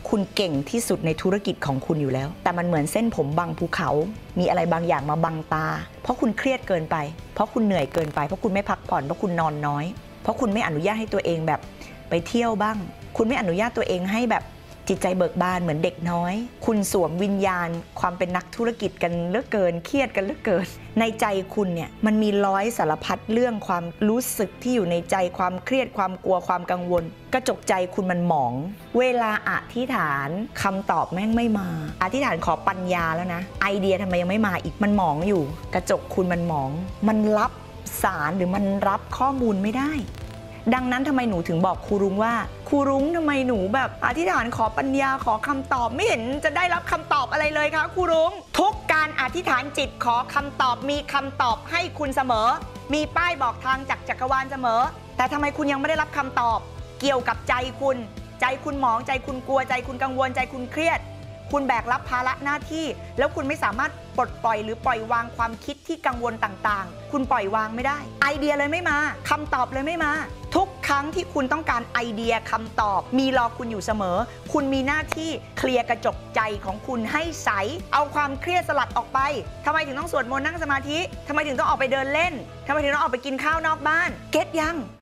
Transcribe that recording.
คุณเก่งที่สุดในธุรกิจของคุณอยู่แล้วแต่มันเหมือนเส้นผมบังภูเขามีอะไรบางอย่างมาบังตาเพราะคุณเครียดเกินไปเพราะคุณเหนื่อยเกินไปเพราะคุณไม่พักผ่อนเพราะคุณนอนน้อยเพราะคุณไม่อนุญาตให้ตัวเองแบบไปเที่ยวบ้างคุณไม่อนุญาตตัวเองให้แบบจิตใจเบิกบานเหมือนเด็กน้อยคุณสวมวิญญาณความเป็นนักธุรกิจกันเหลือเกินเครียดกันเหลือเกินในใจคุณเนี่ยมันมีร้อยสารพัดเรื่องความรู้สึกที่อยู่ในใจความเครียดความกลัวความกังวลกระจกใจคุณมันหมองเวลาอธิษฐานคำตอบแม่งไม่มาอธิษฐานขอปัญญาแล้วนะไอเดียทำไมยังไม่มาอีกมันหมองอยู่กระจกคุณมันหมองมันรับสารหรือมันรับข้อมูลไม่ได้ดังนั้นทำไมหนูถึงบอกครูรุ้งว่าครูรุ้งทำไมหนูแบบอธิษฐานขอปัญญาขอคำตอบไม่เห็นจะได้รับคำตอบอะไรเลยคะครูรุ้งทุกการอธิษฐานจิตขอคำตอบมีคำตอบให้คุณเสมอมีป้ายบอกทางจากจักรวาลเสมอแต่ทำไมคุณยังไม่ได้รับคำตอบเกี่ยวกับใจคุณหมองใจคุณกลัวใจคุณกังวลใจคุณเครียดคุณแบกรับภาระหน้าที่แล้วคุณไม่สามารถปลดปล่อยหรือปล่อยวางความคิดที่กังวลต่างๆคุณปล่อยวางไม่ได้ไอเดียเลยไม่มาคำตอบเลยไม่มาทุกครั้งที่คุณต้องการไอเดียคำตอบมีรอคุณอยู่เสมอคุณมีหน้าที่เคลียร์กระจกใจของคุณให้ใสเอาความเครียดสลัดออกไปทำไมถึงต้องสวดมนต์นั่งสมาธิทำไมถึงต้องออกไปเดินเล่นทำไมถึงต้องออกไปกินข้าวนอกบ้านเก็ตยัง